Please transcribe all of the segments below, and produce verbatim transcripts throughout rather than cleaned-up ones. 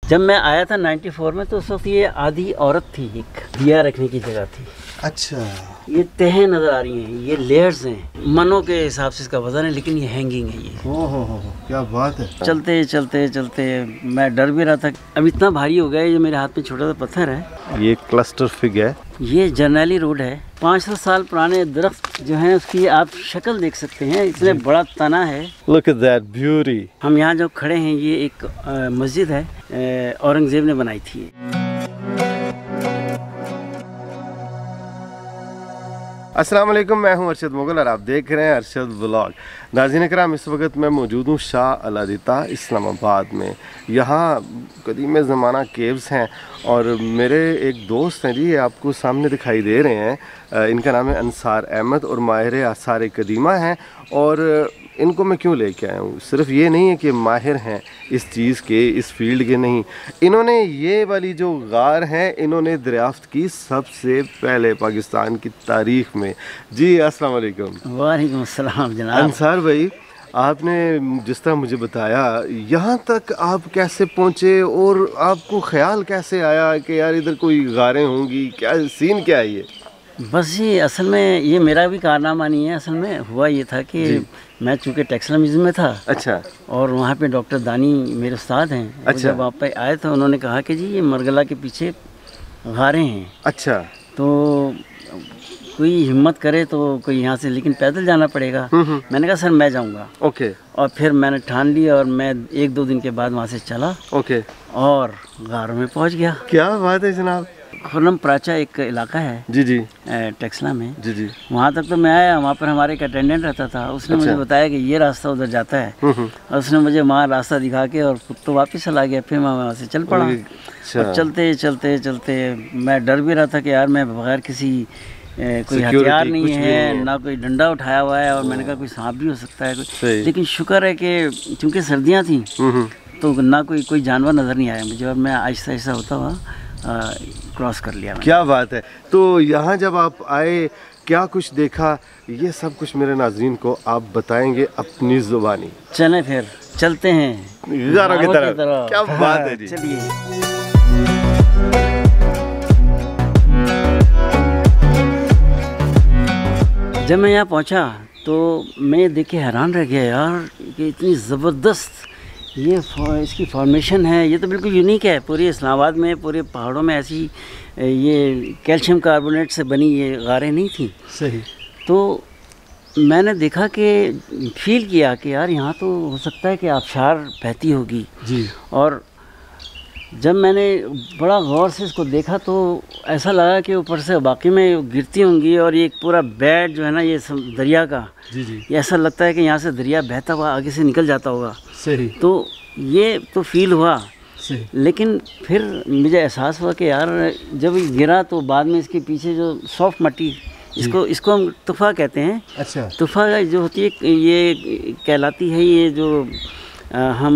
जब मैं आया था चौरानवे में तो उस वक्त ये आधी औरत थी, एक दिया रखने की जगह थी। अच्छा, ये तहें नज़र आ रही हैं, ये लेयर्स हैं, मनों के हिसाब से इसका वजन है, लेकिन ये हैंगिंग है। ये ओ हो हो हो, क्या बात है। चलते चलते चलते मैं डर भी रहा था, अब इतना भारी हो गया ये मेरे हाथ में छोटा सा पत्थर है। ये क्लस्टर फिग है, ये जर्नैली रोड है। पाँच सौ साल पुराने दरख्त जो हैं उसकी आप शक्ल देख सकते हैं, इतने बड़ा तना है। Look at that beauty. हम यहाँ जो खड़े हैं ये एक आ, मस्जिद है, औरंगजेब ने बनाई थी। अस्सलाम वालेकुम, मैं हूं अरशद मुगल और आप देख रहे हैं अरशद व्लॉग। नाज़रीन कराम, इस वक्त मैं मौजूद हूं शाह अलादीता इस्लामाबाद में। यहाँ कदीम ज़माना केव्स हैं और मेरे एक दोस्त हैं जी, आपको सामने दिखाई दे रहे हैं। इनका नाम है अंसार अहमद और माहिर आसार कदीमा हैं। और इनको मैं क्यों लेके आया हूँ, सिर्फ ये नहीं है कि माहिर हैं इस चीज़ के, इस फील्ड के, नहीं, इन्होंने ये वाली जो गार हैं इन्होंने दरियाफ्त की सबसे पहले पाकिस्तान की तारीख़ में। जी अस्सलाम वालेकुम। वालेकुम अस्सलाम जनाब। अंसार भाई, आपने जिस तरह मुझे बताया यहाँ तक आप कैसे पहुँचे और आपको ख्याल कैसे आया कि यार इधर कोई गारें होंगी, क्या सीन क्या है ये? बस ये असल में ये मेरा भी कारनामा नहीं है। असल में हुआ ये था कि मैं चूँकि टेक्सटाइल म्यूजियम में था। अच्छा। और वहाँ पे डॉक्टर दानी मेरे उस्ताद हैं। अच्छा। जब आप पे आए तो उन्होंने कहा कि जी ये मरगला के पीछे गारें हैं। अच्छा। तो कोई हिम्मत करे तो कोई यहाँ से, लेकिन पैदल जाना पड़ेगा। मैंने कहा सर मैं जाऊँगा। ओके। और फिर मैंने ठान लिया और मैं एक दो दिन के बाद वहाँ से चला। ओके। और गारों में पहुँच गया। क्या बात है जनाब। खुर्रम प्राचा एक इलाका है जी जी टेक्सला में। जी जी। वहाँ तक तो मैं आया, वहाँ पर हमारे एक अटेंडेंट रहता था, उसने अच्छा। मुझे बताया कि ये रास्ता उधर जाता है। और उसने मुझे वहाँ रास्ता दिखा के और खुद तो वापस चला गया। फिर मैं वहाँ से चल पड़ा। अच्छा। और चलते चलते चलते मैं डर भी रहा था कि यार मैं बगैर किसी ए, कोई हथियार नहीं है, ना कोई डंडा उठाया हुआ है, और मैंने कहा कोई सांप भी हो सकता है कोई। लेकिन शुक्र है कि चूँकि सर्दियाँ थी तो ना कोई कोई जानवर नज़र नहीं आया मुझे, और मैं आहिस्ता आहिस्ता होता हुआ क्रॉस कर लिया। क्या बात है। तो यहाँ जब आप आए क्या कुछ देखा, ये सब कुछ मेरे नाज़रीन को आप बताएंगे अपनी ज़ुबानी। चलें फिर चलते हैं गारों की तरफ। क्या बात है जी। चलिए। जब मैं यहाँ पहुँचा तो मैं देख के हैरान रह गया यार कि इतनी ज़बरदस्त ये इसकी फॉर्मेशन है। ये तो बिल्कुल यूनिक है। पूरे इस्लामाबाद में, पूरे पहाड़ों में ऐसी ये कैल्शियम कार्बोनेट से बनी ये गारें नहीं थी। सही। तो मैंने देखा कि फील किया कि यार यहाँ तो हो सकता है कि आबशार बहती होगी जी। और जब मैंने बड़ा गौर से इसको देखा तो ऐसा लगा कि ऊपर से वाकई में गिरती होंगी, और ये पूरा बेड जो है ना ये दरिया का जी जी, ये ऐसा लगता है कि यहाँ से दरिया बहता हुआ आगे से निकल जाता होगा। सही। तो ये तो फील हुआ। सही। लेकिन फिर मुझे एहसास हुआ कि यार जब ये गिरा तो बाद में इसके पीछे जो सॉफ्ट मिट्टी, इसको इसको हम तुफ़ा कहते हैं। अच्छा। तुफ़ा जो होती है ये कहलाती है, ये जो आ, हम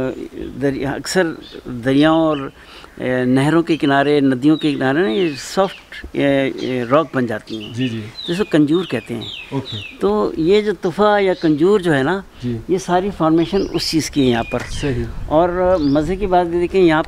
दरिया अक्सर दरियाओं और नहरों के किनारे, नदियों के किनारे ना ये सॉफ्ट रॉक बन जाती हैं जी जी, जिसको कंजूर कहते हैं। ओके। तो ये जो तुफ़ा या कंजूर जो है ना जी, ये सारी फॉर्मेशन उस चीज़ की है यहाँ पर। सही। और मज़े की बात देखें यहाँ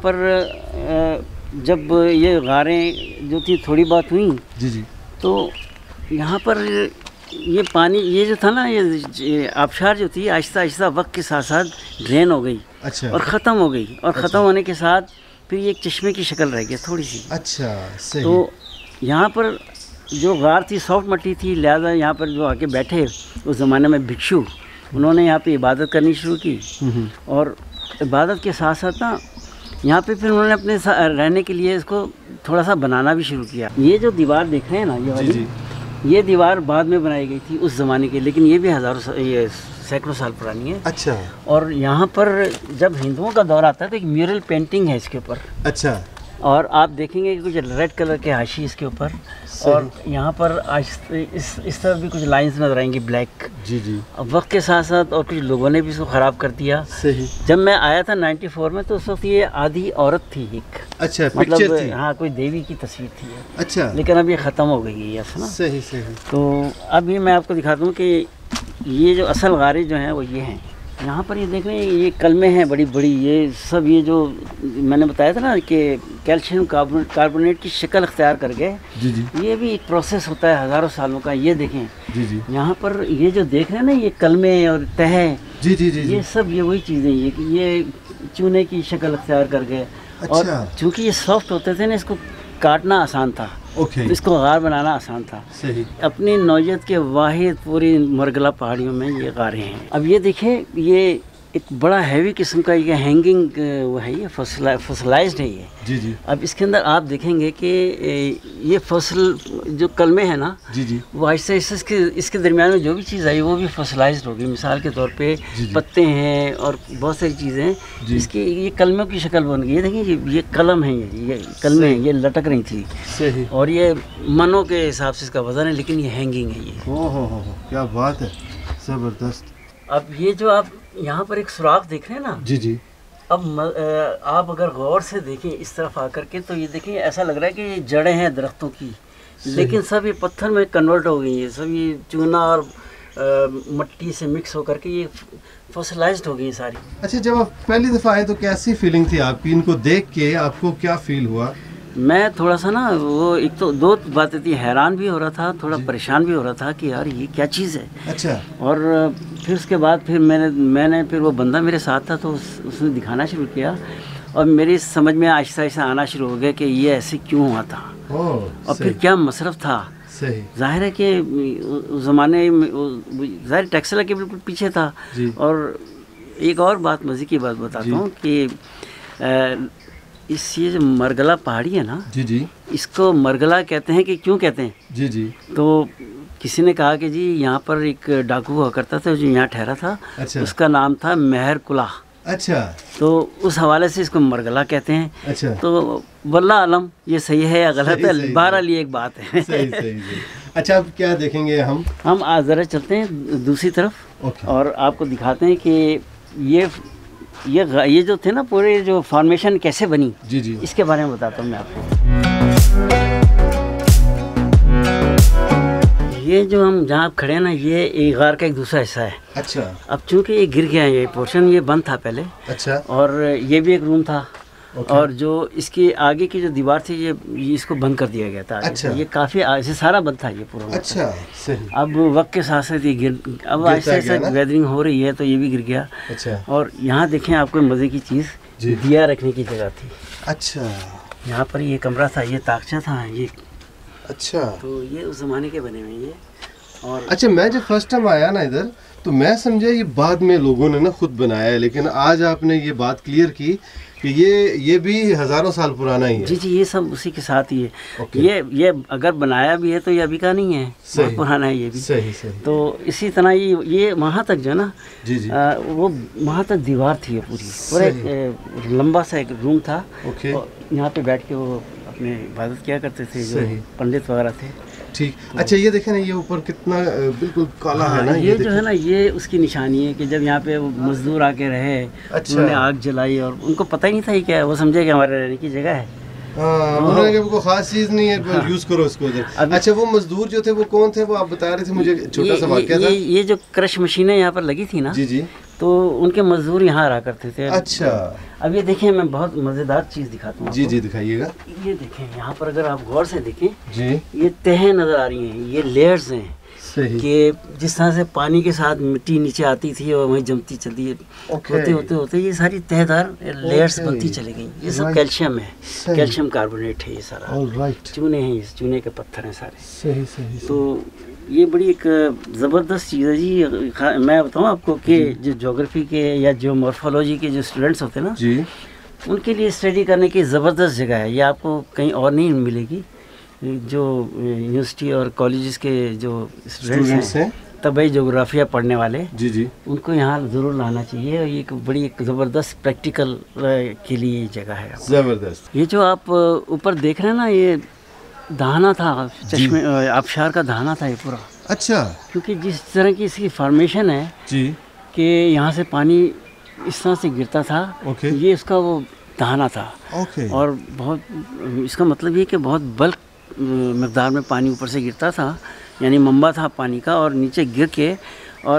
पर जब ये गारें जो थी थोड़ी बहुत हुई जी जी, तो यहाँ पर ये पानी ये जो था ना ये आबशार जो थी आहिस्ता आहिस्ता वक्त के साथ साथ ड्रेन हो गई। अच्छा। और ख़त्म हो गई, और ख़त्म अच्छा। होने के साथ फिर ये एक चश्मे की शक्ल रह गई थोड़ी सी। अच्छा। सही। तो यहाँ पर जो गार थी सॉफ्ट मिट्टी थी, लिहाजा यहाँ पर जो आके बैठे उस ज़माने में भिक्षु, उन्होंने यहाँ पे इबादत करनी शुरू की। और इबादत के साथ साथ ना यहाँ पे फिर उन्होंने अपने रहने के लिए इसको थोड़ा सा बनाना भी शुरू किया। ये जो दीवार देख रहे हैं ना ये वाली जी जी। ये दीवार बाद में बनाई गई थी उस ज़माने की, लेकिन ये भी हज़ारों ये सैकड़ों साल पुरानी है। अच्छा। और यहाँ पर जब हिंदुओं का दौर आता है तो एक म्यूरल पेंटिंग है इसके ऊपर। अच्छा। और आप देखेंगे कि कुछ रेड कलर के हाशी इसके ऊपर, और यहाँ पर इस इस तरफ भी कुछ लाइंस नजर आएंगी ब्लैक जी जी। अब वक्त के साथ साथ और कुछ लोगों ने भी इसको ख़राब कर दिया। सही। जब मैं आया था चौरानवे में तो उस वक्त ये आधी औरत थी एक। अच्छा। मतलब थी। हाँ, कोई देवी की तस्वीर थी। अच्छा। लेकिन अब ये ख़त्म हो गई है ना। सही सही। तो अभी मैं आपको दिखाता हूँ कि ये जो असल गारे जो हैं वो ये हैं। यहाँ पर ये देख रहे हैं, ये कलमें हैं बड़ी बड़ी, ये सब ये जो मैंने बताया था ना कि कैल्शियम कार्बोनेट कार्बोनेट की शक्ल अख्तियार कर गए। जी जी। ये भी एक प्रोसेस होता है हज़ारों सालों का। ये देखें जी जी, यहाँ पर ये जो देख रहे हैं ना, ये कलमें और तह जी जी जी, ये सब ये वही चीज़ें, ये ये चूने की शक्ल अख्तियार कर गए। अच्छा। और चूँकि ये सॉफ्ट होते थे ना, इसको काटना आसान था। ओके। तो इसको गार बनाना आसान था। सही। अपनी नौयत के वाहिद पूरी मरगला पहाड़ियों में ये गारें हैं। अब ये देखिए, ये एक बड़ा हैवी किस्म का ये हैंगिंग वो है, ये फसला फसलाइज्ड है ये। जी जी। अब इसके अंदर आप देखेंगे कि ये फसल जो कलमे है ना, जी जी, वो ऐसे ऐसे इसके इसके दरमियान में जो भी चीज़ आई वो भी फसलाइज्ड होगी। मिसाल के तौर पे जी जी, पत्ते हैं और बहुत सारी चीज़ें हैं, इसकी ये कलमों की शक्ल बन गई। ये देखिए, ये ये कलम है, ये ये कलमे हैं, ये लटक रही थी। सही। और ये मनों के हिसाब से इसका वजन है, लेकिन ये हैंगिंग है। ये ओ हो हो, क्या बात है, ज़बरदस्त। अब ये जो आप यहाँ पर एक सुराख देख रहे हैं ना, जी जी, अब म, आप अगर गौर से देखें इस तरफ आकर के, तो ये देखें ऐसा लग रहा है कि ये जड़ें हैं दरख्तों की, लेकिन सब ये पत्थर में कन्वर्ट हो गई है। सब ये चूना और आ, मिट्टी से मिक्स होकर के ये फसलाइज्ड हो गई सारी। अच्छा, जब आप पहली दफ़ा आए तो कैसी फीलिंग थी आपकी? इनको देख के आपको क्या फील हुआ? मैं थोड़ा सा ना, वो एक तो दो बातें थी, हैरान भी हो रहा था, थोड़ा परेशान भी हो रहा था कि यार ये क्या चीज़ है। अच्छा। और फिर उसके बाद फिर मैंने मैंने फिर वो बंदा मेरे साथ था, तो उस, उसने दिखाना शुरू किया, और मेरी समझ में आहिस्ता आहिस्ता आना शुरू हो गया कि ये ऐसे क्यों हुआ था और फिर क्या मसरफ़ था। सही। जाहिर है कि उस ज़माने में ज़ाहिर टैक्सला के बिल्कुल पीछे था। और एक और बात, मज़े की बात बताता हूँ कि आ, इस ये जो मरगला पहाड़ी है ना, जी जी, इसको मरगला कहते हैं कि क्यों कहते हैं? जी जी। तो किसी ने कहा कि जी यहाँ पर एक डाकू हुआ करता था जो यहाँ ठहरा था। अच्छा। उसका नाम था मेहर कुला। अच्छा। तो उस हवाले से इसको मरगला कहते हैं। अच्छा। तो वल्लाह आलम ये सही है या गलत है, बहरहाल ये एक बात है। सही सही सही। अच्छा, अब क्या देखेंगे हम? हम आज ज़रा चलते हैं दूसरी तरफ और आपको दिखाते हैं कि ये ये ये जो थे ना, पूरे जो फॉर्मेशन कैसे बनी, जी जी, इसके बारे में बताता हूँ मैं आपको। ये जो हम जहाँ आप खड़े हैं ना, ये एक गार का एक दूसरा हिस्सा है। अच्छा। अब चूंकि ये गिर गया है, ये पोर्शन ये बंद था पहले। अच्छा। और ये भी एक रूम था। Okay. और जो इसकी आगे की जो दीवार थी, ये, ये इसको बंद कर दिया गया था। अच्छा। ये काफ़ी ऐसे सारा बंद था ये पूरा। अच्छा। सही। अब वक्त के साथ साथ ये गिर, अब ऐसे ऐसे गैदरिंग हो रही है तो ये भी गिर गया। अच्छा। और यहाँ देखें, आपको मज़े की चीज़, दिया रखने की जगह थी। अच्छा। यहाँ पर ये कमरा था, ये ताकचा था ये। अच्छा। तो ये उस ज़माने के बने हुए ये। और अच्छा, मैं जब फर्स्ट टाइम आया ना इधर, तो मैं समझा ये बाद में लोगों ने ना खुद बनाया है, लेकिन आज आपने ये बात क्लियर की कि ये ये भी हज़ारों साल पुराना ही है। जी जी, ये सब उसी के साथ ही है। okay. ये ये अगर बनाया भी है तो ये अभी का नहीं है, बहुत पुराना है ये भी। सही सही। तो इसी तरह ये ये वहाँ तक जो ना, जी जी, आ, वो वहाँ तक दीवार थी ये पूरी, पूरा एक लंबा सा एक रूम था। okay. यहाँ पे बैठ के वो अपने इबादत किया करते थे जो पंडित वगैरह थे। ठीक। अच्छा, ये देखें ना, ये ऊपर कितना बिल्कुल काला है ना, ये, ये जो है ना, ये उसकी निशानी है कि जब यहाँ पे मजदूर आके रहे, अच्छा, उन्होंने आग जलाई और उनको पता ही नहीं था ये क्या है, वो समझे कि हमारे रहने की जगह है। हाँ, उन्होंने कहा कोई खास चीज़ नहीं है, हाँ, यूज़ करो इसको। अच्छा, वो मजदूर जो थे वो कौन थे, वो आप बता रहे थे मुझे, छोटा सा वाक़या था। ये जो क्रश मशीनें यहाँ पर लगी थी ना, जी जी, तो उनके मजदूर यहाँ रहा करते थे। अच्छा। अब ये देखें, मैं बहुत मज़ेदार चीज़ दिखाता हूँ। जी जी, दिखाइएगा। ये देखें, यहाँ पर अगर आप गौर से देखें, जी, ये तहें नज़र आ रही हैं, ये लेयर्स हैं। सही। कि जिस तरह से पानी के साथ मिट्टी नीचे आती थी और वहीं जमती चलती है, होते होते होते ये सारी तहदार लेयर्स बनती चली गई। ये सब कैल्शियम है, कैल्शियम कार्बोनेट है ये सारा। चूने हैं, चूने के पत्थर हैं सारे। सही सही। तो ये बड़ी एक ज़बरदस्त चीज़ है जी। मैं बताऊँ आपको कि जो ज्योग्राफी के या जो मॉर्फोलॉजी के जो स्टूडेंट्स होते हैं ना जी, उनके लिए स्टडी करने की ज़बरदस्त जगह है। ये आपको कहीं और नहीं मिलेगी। जो यूनिवर्सिटी और कॉलेजेस के जो स्टूडेंट्स हैं, तबई जोग्राफिया पढ़ने वाले, जी जी, उनको यहाँ ज़रूर लाना चाहिए। और ये एक बड़ी एक ज़बरदस्त प्रैक्टिकल के लिए जगह है। ज़बरदस्त। ये जो आप ऊपर देख रहे हैं ना, ये दहाना था, चश्मे आबशार का दहाना था ये पूरा। अच्छा। क्योंकि जिस तरह की इसकी फॉर्मेशन है जी, कि यहाँ से पानी इस तरह से गिरता था। ओके। ये इसका वो दहाना था। ओके। और बहुत, इसका मतलब ये कि बहुत बल्क मकदार में पानी ऊपर से गिरता था, यानी मंबा था पानी का, और नीचे गिर के और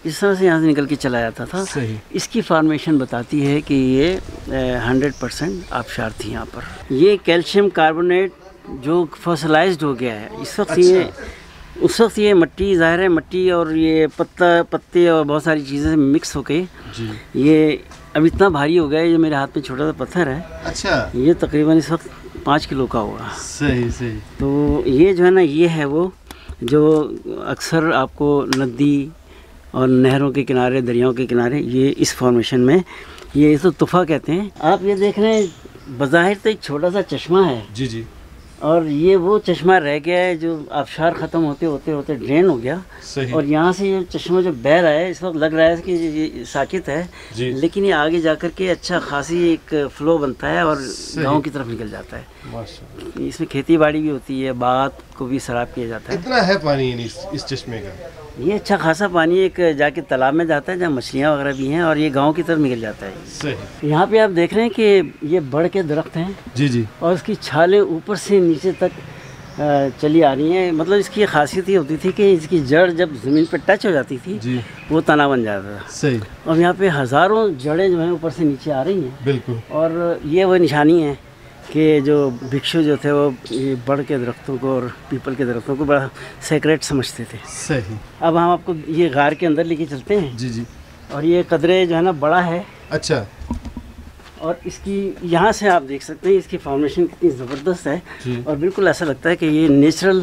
इस तरह से यहाँ से निकल के चला जाता था। सही। इसकी फॉर्मेशन बताती है कि ये हंड्रेड परसेंट आबशार थी यहाँ पर। ये कैल्शियम कार्बोनेट जो फॉसिलाइज्ड हो गया है इस वक्त। अच्छा। ये उस वक्त ये मिट्टी ज़ाहिर है, मिट्टी और ये पत्ता पत्ते और बहुत सारी चीज़ें मिक्स हो गई ये अब इतना भारी हो गया है। ये मेरे हाथ में छोटा सा पत्थर है। अच्छा। ये तकरीबन इस वक्त पाँच किलो का होगा। सही सही। तो ये जो है ना, ये है वो जो अक्सर आपको नदी और नहरों के किनारे, दरियाओं के किनारे, ये इस फॉर्मेशन में, ये तो तुफ़ा कहते हैं। आप ये देख रहे हैं बज़ाहिर तो एक छोटा सा चश्मा है जी जी, और ये वो चश्मा रह गया है जो आबशार ख़त्म होते होते होते ड्रेन हो गया। सही। और यहाँ से ये चश्मा जो बह रहा है इस वक्त लग रहा है कि ये साकित है, लेकिन ये आगे जाकर के अच्छा खासी एक फ़्लो बनता है और गांव की तरफ निकल जाता है। माशाअल्लाह। इसमें खेती बाड़ी भी होती है, बागात को भी सराब किया जाता है। इतना है पानी इस, इस चश्मे का? ये अच्छा खासा पानी एक जाके तालाब में जाता है जहाँ मछलियाँ वगैरह भी हैं, और ये गांव की तरफ निकल जाता है। सही। यहाँ पे आप देख रहे हैं कि ये बड़ के दरख्त हैं जी जी, और उसकी छालें ऊपर से नीचे तक चली आ रही हैं। मतलब इसकी खासियत ये होती थी कि इसकी जड़ जब ज़मीन पर टच हो जाती थी जी, वो तना बन जाता था। सही। और यहाँ पे हज़ारों जड़ें जो हैं ऊपर से नीचे आ रही हैं। बिल्कुल। और ये वो निशानी है कि जो भिक्षु जो थे वो ये बड़ के दरख्तों को और पीपल के दरख्तों को बड़ा सेक्रेट समझते थे। सही। अब हम आपको ये गार के अंदर लेके चलते हैं जी जी, और ये कदरे जो है ना बड़ा है। अच्छा। और इसकी यहाँ से आप देख सकते हैं इसकी फॉर्मेशन कितनी ज़बरदस्त है, और बिल्कुल ऐसा लगता है कि ये नेचुरल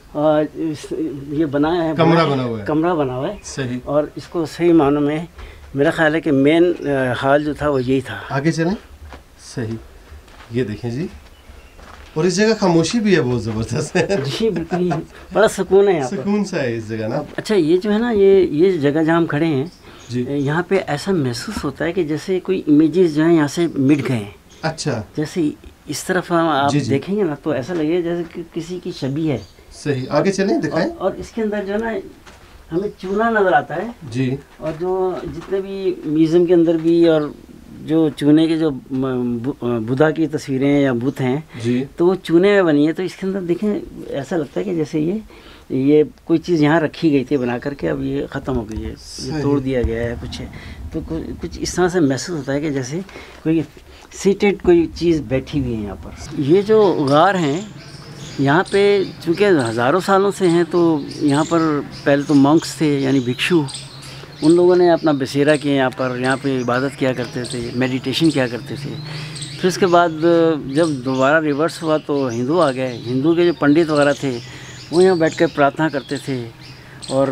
ये बनाया है, कमरा बना हुआ है, कमरा बना हुआ है। सही। और इसको सही मानों में मेरा ख्याल है कि मेन हाल जो था वो यही था। आगे चलें। सही। ये देखें जी, और इस जगह खामोशी भी है बहुत ज़बरदस्त है जी। बिल्कुल बड़ा सुकून है यहाँ पर, सुकून सा है इस जगह ना। अच्छा, ये जो है ना, ये ये जगह जहाँ हम खड़े हैं जी, यहाँ पे ऐसा महसूस होता है कि जैसे कोई इमेजेस जो है यहाँ से मिट गए हैं। अच्छा। जैसे इस तरफ हम आप जी जी। देखेंगे ना तो ऐसा लगेगा जैसे कि किसी की छवि है। सही। आगे चलें, दिखाएं। और, और इसके अंदर जो है ना हमें चूना नज़र आता है जी, और जो जितने भी म्यूज़ियम के अंदर भी और जो चूने के जो बुद्धा की तस्वीरें या बुत हैं जी, तो वो चूने में बनी है। तो इसके अंदर देखें ऐसा लगता है कि जैसे ये ये कोई चीज़ यहाँ रखी गई थी बना करके, अब ये ख़त्म हो गई है, ये तोड़ दिया गया है कुछ है। तो कुछ इस तरह से महसूस होता है कि जैसे कोई सीटेड कोई चीज़ बैठी हुई है यहाँ पर। ये जो गार हैं यहाँ पे चूँकि हज़ारों सालों से हैं, तो यहाँ पर पहले तो मॉन्क्स थे यानी भिक्षु, उन लोगों ने अपना बसेरा किया यहाँ पर, यहाँ पे इबादत किया करते थे, मेडिटेशन किया करते थे। फिर उसके बाद जब दोबारा रिवर्स हुआ तो हिंदू आ गए। हिंदू के जो पंडित वगैरह थे वो यहाँ बैठकर प्रार्थना करते थे, और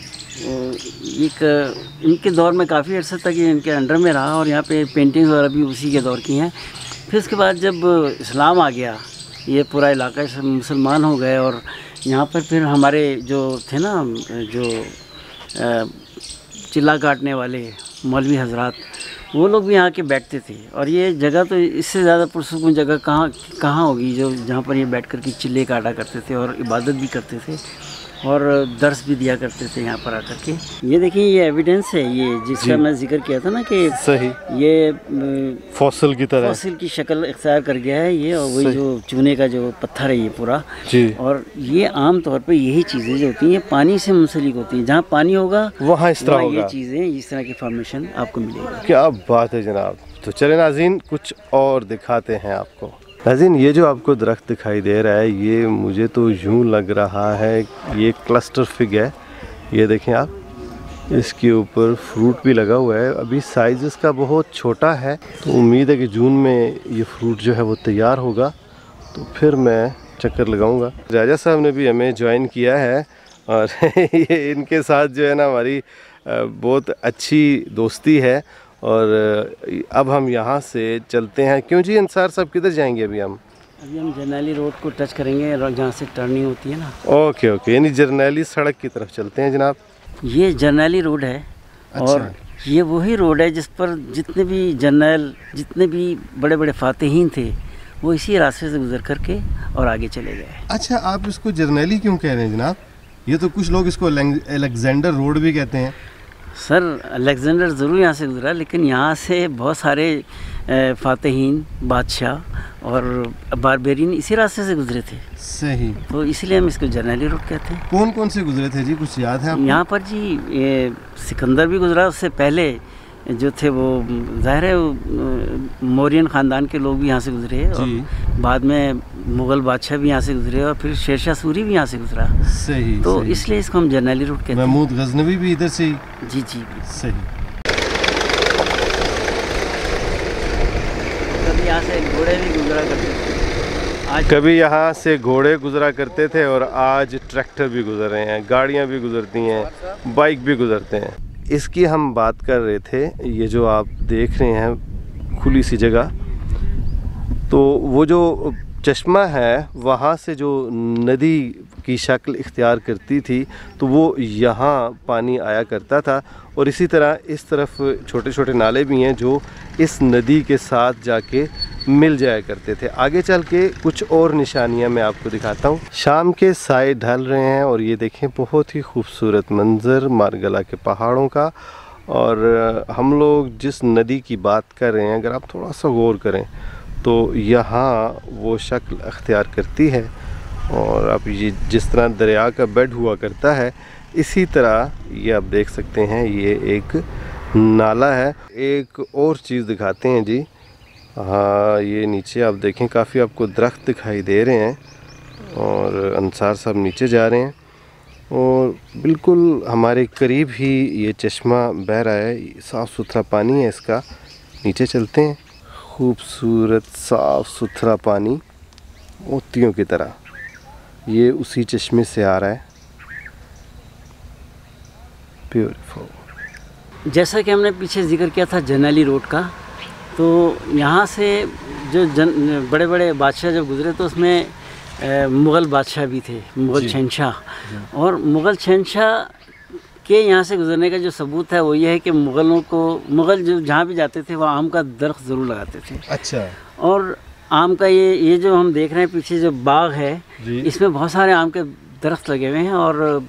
एक इनके दौर में काफ़ी अर्सा तक ये इनके अंडर में रहा, और यहाँ पे पेंटिंग्स वगैरह भी उसी के दौर की हैं। फिर उसके बाद जब इस्लाम आ गया, ये पूरा इलाका सब मुसलमान हो गए, और यहाँ पर फिर हमारे जो थे ना जो चिल्ला काटने वाले मौलवी हजरात, वो लोग भी यहाँ के बैठते थे। और ये जगह तो इससे ज़्यादा पुरसुकून जगह कहाँ कहाँ होगी जो जहाँ पर ये बैठ कर के चिल्ले काटा करते थे और इबादत भी करते थे और दर्स भी दिया करते थे यहाँ पर आकर के। ये देखिए, ये एविडेंस है ये जिसका मैं जिक्र किया था ना कि सही, ये फॉसिल की तरह फॉसिल की शक्ल इख्तियार कर गया है ये, और वही जो चूने का जो पत्थर है ये पूरा जी। और ये आम तौर पे यही चीज़ें जो होती हैं पानी से मुंसलिक होती हैं, जहाँ पानी होगा वहाँ इस तरह होगा, ये चीज़ें इस तरह की फॉर्मेशन आपको मिलेगी। क्या बात है जनाब। तो चले नाज़रीन, कुछ और दिखाते हैं आपको। नाज़रीन, ये जो आपको दरख्त दिखाई दे रहा है, ये मुझे तो यूँ लग रहा है ये क्लस्टर फिग है। ये देखें आप, इसके ऊपर फ्रूट भी लगा हुआ है। अभी साइज़ इसका बहुत छोटा है, तो उम्मीद है कि जून में ये फ्रूट जो है वो तैयार होगा, तो फिर मैं चक्कर लगाऊंगा। राजा साहब ने भी हमें ज्वाइन किया है, और ये इनके साथ जो है ना हमारी बहुत अच्छी दोस्ती है। और अब हम यहाँ से चलते हैं। क्यों जी अंसार साहब, किधर जाएंगे अभी हम? अभी हम जरनैली रोड को टच करेंगे, जहाँ से टर्निंग होती है ना। ओके ओके, यानी जरनैली सड़क की तरफ चलते हैं जनाब। ये जरनैली रोड है। अच्छा। और ये वही रोड है जिस पर जितने भी जर्नैल, जितने भी बड़े बड़े फातिहीन थे, वो इसी रास्ते से गुजर करके और आगे चले गए। अच्छा, आप इसको जरनैली क्यों कह रहे हैं जनाब? ये तो कुछ लोग इसको अलेक्जेंडर रोड भी कहते हैं। सर, अलेक्जेंडर ज़रूर यहाँ से गुजरा, लेकिन यहाँ से बहुत सारे फातिहीन बादशाह और बारबेरिन इसी रास्ते से गुजरे थे। सही। तो इसलिए हम इसको जर्नैली रोड कहते हैं। कौन कौन से गुजरे थे जी, कुछ याद है आपको? यहाँ पर जी ये सिकंदर भी गुजरा, उससे पहले जो थे वो ज़ाहिर है मौर्यन ख़ानदान के लोग भी यहाँ से गुजरे और बाद में मुग़ल बादशाह भी यहाँ से गुजरे और फिर शेरशाह सूरी भी यहाँ से गुजरा। सही। तो सही। इसलिए इसको हम जर्नैली रोड कहते हैं। महमूद गजनवी भी इधर से ही? जी जी सही। कभी यहाँ से घोड़े भी गुजरा करते थे, आज कभी यहाँ से घोड़े गुजरा करते थे और आज ट्रैक्टर भी गुजर रहे हैं, गाड़ियाँ भी गुजरती हैं, बाइक भी गुजरते हैं। इसकी हम बात कर रहे थे, ये जो आप देख रहे हैं खुली सी जगह, तो वो जो चश्मा है वहाँ से जो नदी की शक्ल इख्तियार करती थी तो वो यहाँ पानी आया करता था और इसी तरह इस तरफ छोटे छोटे नाले भी हैं जो इस नदी के साथ जाके मिल जाया करते थे। आगे चल के कुछ और निशानियाँ मैं आपको दिखाता हूँ। शाम के साए ढल रहे हैं और ये देखें बहुत ही खूबसूरत मंज़र मारगला के पहाड़ों का। और हम लोग जिस नदी की बात कर रहे हैं, अगर आप थोड़ा सा गौर करें तो यहाँ वो शक्ल अख्तियार करती है और अब ये जिस तरह दरिया का बेड हुआ करता है इसी तरह ये आप देख सकते हैं ये एक नाला है। एक और चीज़ दिखाते हैं जी, हाँ ये नीचे आप देखें काफ़ी आपको दरख्त दिखाई दे रहे हैं और अंसार साहब नीचे जा रहे हैं और बिल्कुल हमारे करीब ही ये चश्मा बह रहा है, साफ़ सुथरा पानी है इसका। नीचे चलते हैं। खूबसूरत साफ़ सुथरा पानी मोतियों की तरह, ये उसी चश्मे से आ रहा है। ब्यूटीफुल। जैसा कि हमने पीछे जिक्र किया था जर्नैली रोड का, तो यहाँ से जो जन बड़े बड़े बादशाह जब गुजरे तो उसमें मुग़ल बादशाह भी थे, मुग़ल शहंशाह। और मुग़ल शहंशाह के यहाँ से गुजरने का जो सबूत है वो ये है कि मुग़लों को मुग़ल जो जहाँ भी जाते थे वहाँ आम का दरख्त ज़रूर लगाते थे। अच्छा। और आम का ये ये जो हम देख रहे हैं पीछे जो बाग है इसमें बहुत सारे आम के दरख्त लगे हुए हैं। और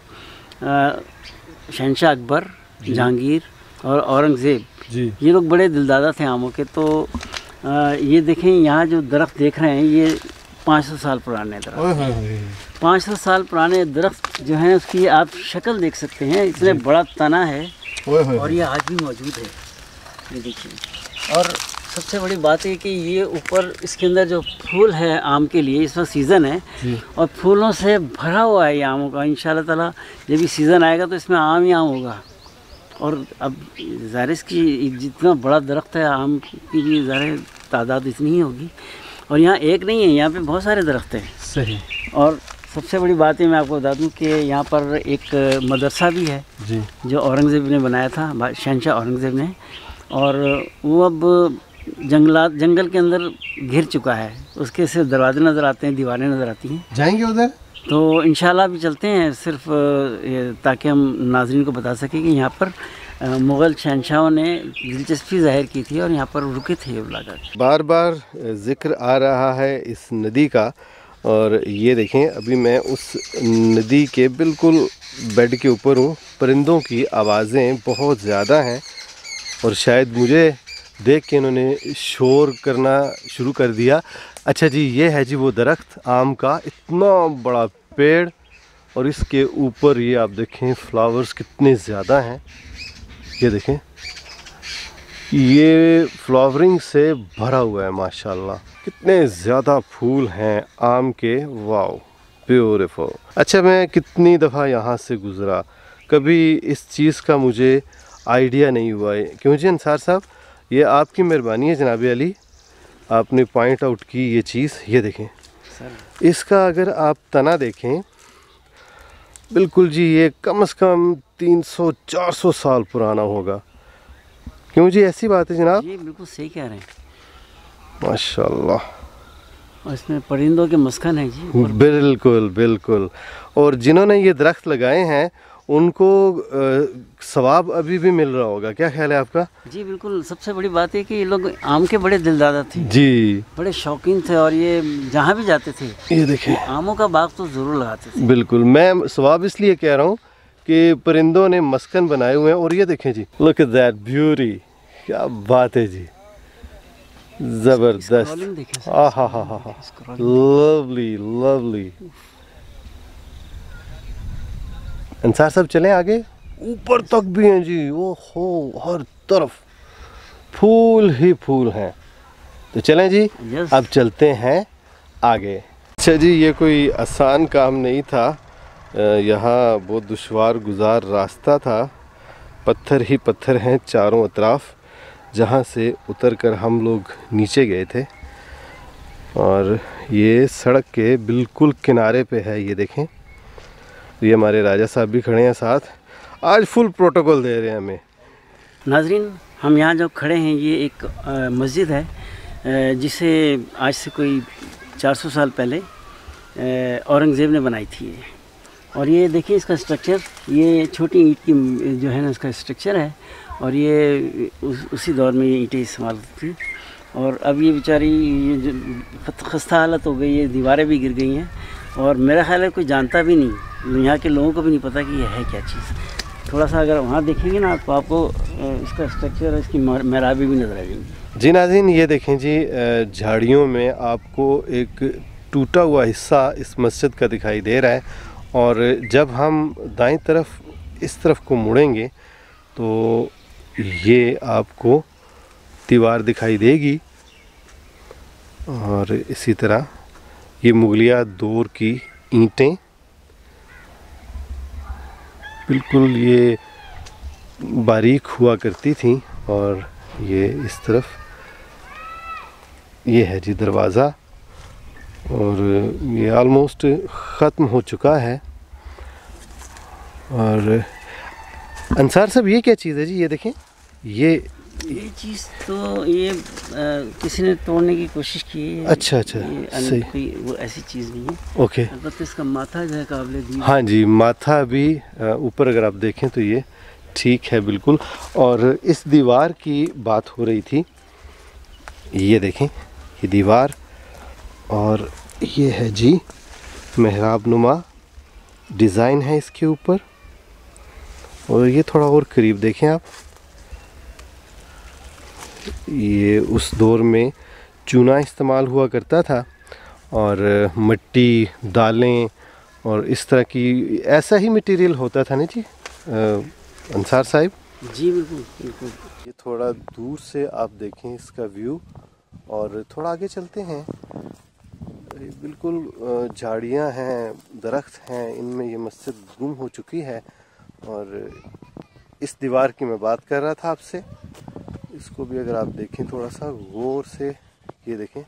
शहंशाह अकबर, जहांगीर और औरंगज़ेब ये लोग बड़े दिलदादा थे आमों के। तो आ, ये देखें यहाँ जो दरख्त देख रहे हैं ये पाँच सौ साल पुराने दरख्त, पाँच सौ साल पुराने दरख्त जो हैं उसकी आप शक्ल देख सकते हैं, इतने बड़ा तना है और ये आज भी मौजूद है। ये देखिए। और सबसे बड़ी बात है कि ये ऊपर इसके अंदर जो फूल है आम के लिए, इस वक्त सीज़न है और फूलों से भरा हुआ है ये आमों का। इंशाल्लाह ताला जब भी सीज़न आएगा तो इसमें आम ही आम होगा। और अब ज़ाहिर इसकी जितना बड़ा दरख्त है आम की भी ज़ाहिर तादाद इतनी ही होगी। और यहाँ एक नहीं है, यहाँ पे बहुत सारे दरख्त हैं। सही। और सबसे बड़ी बात है मैं आपको बता दूँ कि यहाँ पर एक मदरसा भी है जी, जो औरंगज़ेब ने बनाया था, शहंशाह औरंगज़ेब ने। और वो अब जंगलात जंगल के अंदर घिर चुका है, उसके सिर्फ दरवाजे नज़र आते हैं, दीवारें नज़र आती हैं। जाएंगे उधर तो इंशाल्लाह भी चलते हैं, सिर्फ ताकि हम नाज़रीन को बता सकें कि यहाँ पर मुग़ल शहंशाहों ने दिलचस्पी ज़ाहिर की थी और यहाँ पर रुके थे ये मुलाकात। बार बार ज़िक्र आ रहा है इस नदी का और ये देखें अभी मैं उस नदी के बिल्कुल बेड के ऊपर हूँ। परिंदों की आवाज़ें बहुत ज़्यादा हैं और शायद मुझे देख के इन्होंने शोर करना शुरू कर दिया। अच्छा जी, ये है जी वो दरख्त आम का, इतना बड़ा पेड़ और इसके ऊपर ये आप देखें फ्लावर्स कितने ज़्यादा हैं। ये देखें ये फ्लावरिंग से भरा हुआ है माशाल्लाह, कितने ज़्यादा फूल हैं आम के। Wow beautiful. अच्छा, मैं कितनी दफ़ा यहाँ से गुज़रा, कभी इस चीज़ का मुझे आइडिया नहीं हुआ है। क्यों जी अंसार साहब, ये आपकी मेहरबानी है जनाब अली, आपने पॉइंट आउट की ये चीज़। ये देखें सर, इसका अगर आप तना देखें बिल्कुल जी ये कम से कम तीन सौ चार सौ साल पुराना होगा। क्यों जी, ऐसी बात है जनाब? जी बिल्कुल सही कह रहे हैं, माशाल्लाह। और इसमें परिंदों के मस्कन है जी। बिल्कुल बिल्कुल। और जिन्होंने ये दरख्त लगाए हैं उनको सवाब अभी भी मिल रहा होगा, क्या ख्याल है आपका? जी बिल्कुल। सबसे बड़ी बात है कि ये लोग आम के बड़े दिलदादा थे जी, बड़े शौकीन थे और ये जहाँ भी जाते थे ये देखें आमों का बाग तो ज़रूर लगाते थे। बिल्कुल, मैं सवाब इसलिए कह रहा हूँ कि परिंदों ने मस्कन बनाए हुए हैं। और ये देखें जी, लुक एट दैट ब्यूटी, क्या बात है जी। जबरदस्त, आ हा हा हा हा, लवली लवली। अंसार साहब चलें आगे, ऊपर तक भी हैं जी, ओ हो हर तरफ फूल ही फूल हैं। तो चलें जी, अब चलते हैं आगे। अच्छा जी, ये कोई आसान काम नहीं था, यहाँ बहुत दुश्वार गुजार रास्ता था, पत्थर ही पत्थर हैं चारों तरफ, जहाँ से उतरकर हम लोग नीचे गए थे। और ये सड़क के बिल्कुल किनारे पे है, ये देखें। ये हमारे राजा साहब भी खड़े हैं साथ, आज फुल प्रोटोकॉल दे रहे हैं हमें। नाजरीन, हम यहाँ जो खड़े हैं ये एक मस्जिद है जिसे आज से कोई चार सौ साल पहले औरंगज़ेब ने बनाई थी। और ये देखिए इसका स्ट्रक्चर, ये छोटी ईंट की जो है ना इसका स्ट्रक्चर है, और ये उस, उसी दौर में ये ईंटें इस्तेमाल थी। और अब ये बेचारी ये जो खस्ता हालत हो गई है, दीवारें भी गिर गई हैं, और मेरा ख्याल है कोई जानता भी नहीं, यहाँ के लोगों को भी नहीं पता कि यह है क्या चीज़। थोड़ा सा अगर वहाँ देखेंगे ना तो आपको इसका स्ट्रक्चर, इसकी मेहराबें भी नज़र आएंगी। जी नाज़रीन, ये देखें जी, झाड़ियों में आपको एक टूटा हुआ हिस्सा इस मस्जिद का दिखाई दे रहा है, और जब हम दाईं तरफ इस तरफ को मुड़ेंगे तो ये आपको दीवार दिखाई देगी। और इसी तरह ये मुगलिया दौर की ईंटें, बिल्कुल ये बारीक हुआ करती थी। और ये इस तरफ ये है जी दरवाज़ा, और ये ऑलमोस्ट ख़त्म हो चुका है। और अंसार साहब, ये क्या चीज़ है जी? ये देखें, ये ये चीज़ तो ये आ, किसी ने तोड़ने की कोशिश की है। अच्छा अच्छा, सही, कोई वो ऐसी चीज़ नहीं है। ओके। अलबत्ते इसका माथा जो है काबिल, हाँ जी, माथा भी ऊपर अगर आप देखें तो ये ठीक है बिल्कुल। और इस दीवार की बात हो रही थी, ये देखें ये दीवार, और ये है जी मेहराब नुमा डिज़ाइन है इसके ऊपर। और ये थोड़ा और करीब देखें आप, ये उस दौर में चूना इस्तेमाल हुआ करता था, और मिट्टी, दालें और इस तरह की ऐसा ही मटेरियल होता था ना जी अंसार साहब? जी बिल्कुल बिल्कुल। ये थोड़ा दूर से आप देखें इसका व्यू, और थोड़ा आगे चलते हैं। बिल्कुल झाड़ियाँ हैं, दरख्त हैं, इनमें ये मस्जिद गुम हो चुकी है। और इस दीवार की मैं बात कर रहा था आपसे, इसको भी अगर आप देखें थोड़ा सा गौर से, ये देखें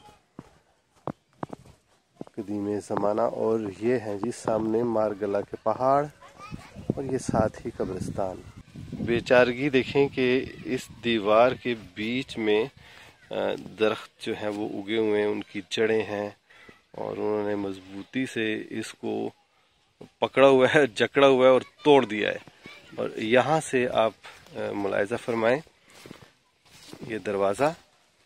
कदीम ज़माना। और ये हैं जी सामने मारगला के पहाड़, और ये साथ ही कब्रिस्तान। बेचारगी देखें कि इस दीवार के बीच में दरख्त जो हैं वो उगे हुए हैं, उनकी जड़ें हैं, और उन्होंने मजबूती से इसको पकड़ा हुआ है, जकड़ा हुआ है और तोड़ दिया है। और यहाँ से आप मुलाहिज़ा फरमाएं, ये दरवाज़ा,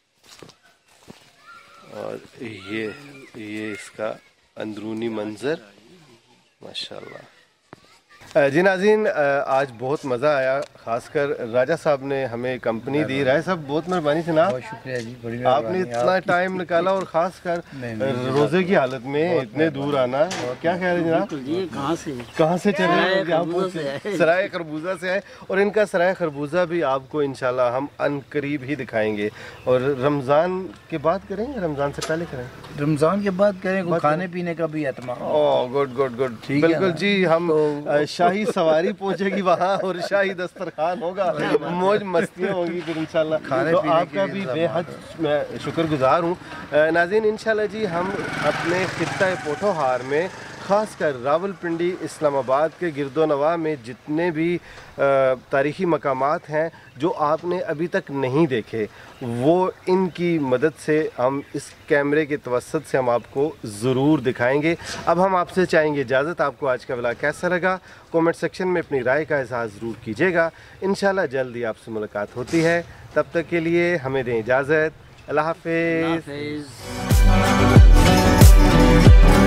और ये ये इसका अंदरूनी मंजर, माशाल्लाह। जी नाज़रीन, आज बहुत मज़ा आया, ख़ासकर राजा साहब ने हमें कंपनी दी। राजा साहब बहुत मेहरबानी से ना, बहुत शुक्रिया जी, बड़ी आपने इतना टाइम निकाला, और ख़ासकर रोज़े की हालत में इतने दूर आना। क्या कह रहे हैं जनाब? कहाँ से कहाँ से चले हैं? सराय खरबूजा से आए, और इनका सराय खरबूजा भी आपको इंशाल्लाह हम अनकरीब ही दिखाएंगे। और रमज़ान के बाद करेंगे, रमज़ान से पहले करें? रमज़ान के बाद करें, खाने पीने का भी एहतमाम। ओह गुड गुड गुड, बिल्कुल जी। हम शाही सवारी पहुंचेगी वहाँ, और शाही दस्तरखान होगा, मौज मस्तियाँ होंगी फिर इंशाल्लाह। तो आपका भी बेहद मैं शुक्रगुजार हूँ। नाज़रीन, इंशाल्लाह जी हम अपने खित्ता पोठोहार में, ख़ासकर रावलपिंडी, इस्लामाबाद के गिरदोनवा में जितने भी तारीख़ी मकामात हैं जो आपने अभी तक नहीं देखे, वो इनकी मदद से हम इस कैमरे के तवस्सुत से हम आपको ज़रूर दिखाएंगे। अब हम आपसे चाहेंगे इजाज़त। आपको आज का व्लॉग कैसा लगा कमेंट सेक्शन में अपनी राय का इज़हार ज़रूर कीजिएगा। इंशाल्लाह जल्द ही आपसे मुलाकात होती है, तब तक के लिए हमें दें इजाज़त। अल्लाह हाफ़िज़।